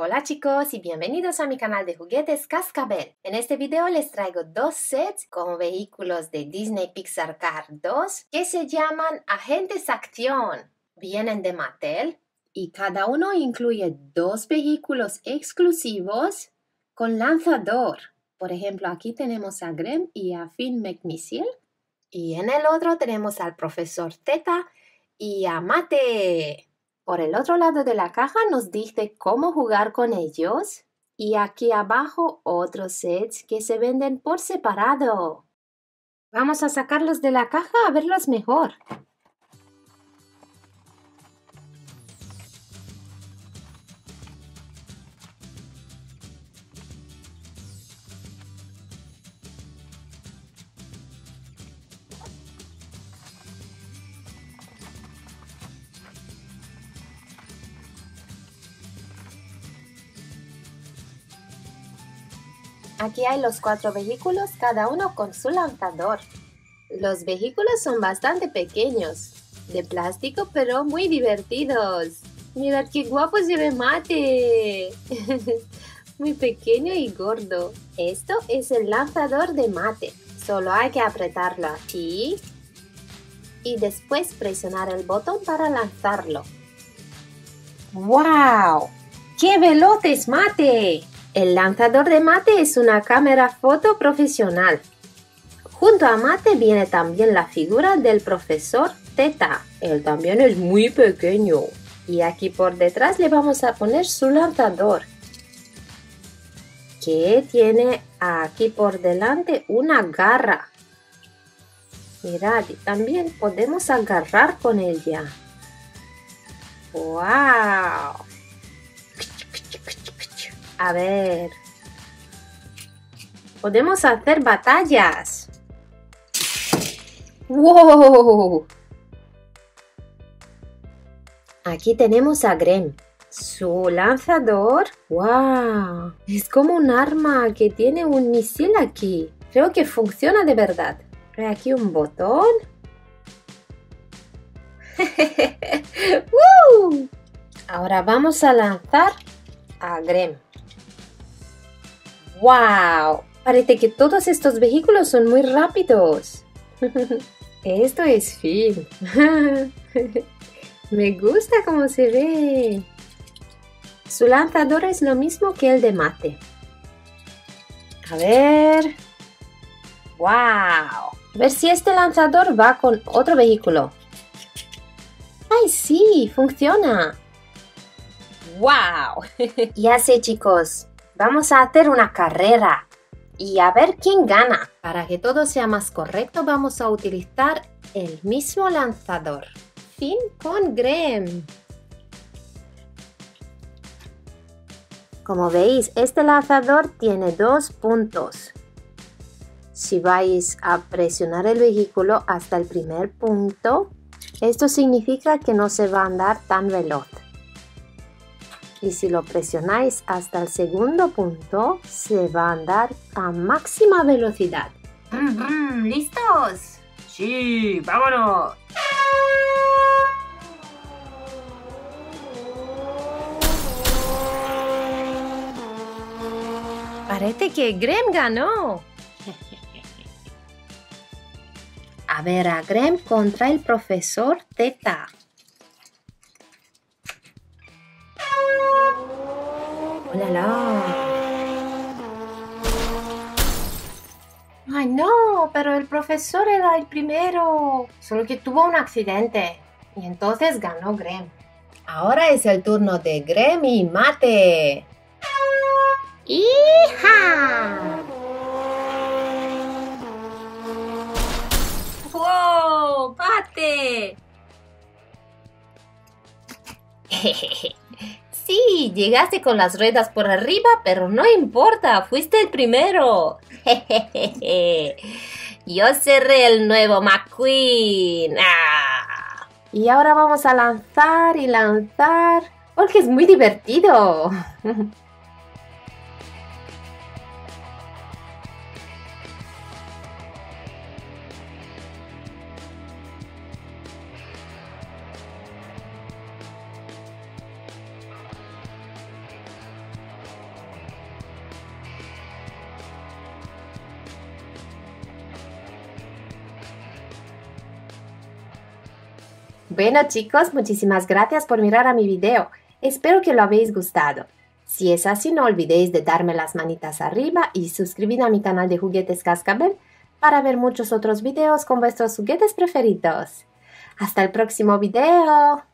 Hola chicos y bienvenidos a mi canal de juguetes Cascabel. En este video les traigo dos sets con vehículos de Disney Pixar Car 2 que se llaman Agentes Acción. Vienen de Mattel y cada uno incluye dos vehículos exclusivos con lanzador. Por ejemplo, aquí tenemos a Grem y a Finn McMissile. Y en el otro tenemos al Profesor Theta y a Mate. Por el otro lado de la caja nos dice cómo jugar con ellos. Y aquí abajo otros sets que se venden por separado. Vamos a sacarlos de la caja a verlos mejor. Aquí hay los 4 vehículos, cada uno con su lanzador. Los vehículos son bastante pequeños, de plástico, pero muy divertidos. Mirad qué guapo se ve Mate. Muy pequeño y gordo. Esto es el lanzador de Mate. Solo hay que apretarlo aquí y después presionar el botón para lanzarlo. ¡Wow! ¡Qué veloz es Mate! El lanzador de Mate es una cámara foto profesional. Junto a Mate viene también la figura del Profesor Theta. Él también es muy pequeño. Y aquí por detrás le vamos a poner su lanzador, que tiene aquí por delante una garra. Mirad, y también podemos agarrar con ella. ¡Wow! A ver. Podemos hacer batallas. ¡Wow! Aquí tenemos a Grem. Su lanzador. ¡Wow! Es como un arma que tiene un misil aquí. Creo que funciona de verdad. Hay aquí un botón. ¡Woo! Ahora vamos a lanzar a Grem. ¡Wow! Parece que todos estos vehículos son muy rápidos. Esto es Finn. Me gusta cómo se ve. Su lanzador es lo mismo que el de Mate. A ver. ¡Wow! A ver si este lanzador va con otro vehículo. ¡Ay, sí! ¡Funciona! ¡Wow! Ya sé, chicos. Vamos a hacer una carrera y a ver quién gana. Para que todo sea más correcto, vamos a utilizar el mismo lanzador. Finn con Grem. Como veis, este lanzador tiene 2 puntos. Si vais a presionar el vehículo hasta el primer punto, esto significa que no se va a andar tan veloz. Y si lo presionáis hasta el segundo punto, se va a andar a máxima velocidad. ¿Listos? ¡Sí! ¡Vámonos! Parece que Grem ganó. A ver a Grem contra el Profesor Theta. ¡Hola! ¡Ay, no! Pero el profesor era el primero. Solo que tuvo un accidente. Y entonces ganó Grem. Ahora es el turno de Grem y Mate. ¡Hija! ¡Wow! ¡Mate! Sí, llegaste con las ruedas por arriba, pero no importa, fuiste el primero. Yo seré el nuevo McQueen. ¡Ah! Y ahora vamos a lanzar y lanzar, porque es muy divertido. Bueno chicos, muchísimas gracias por mirar a mi video. Espero que lo habéis gustado. Si es así, no olvidéis de darme las manitas arriba y suscribir a mi canal de Juguetes Cascabel para ver muchos otros videos con vuestros juguetes preferidos. ¡Hasta el próximo video!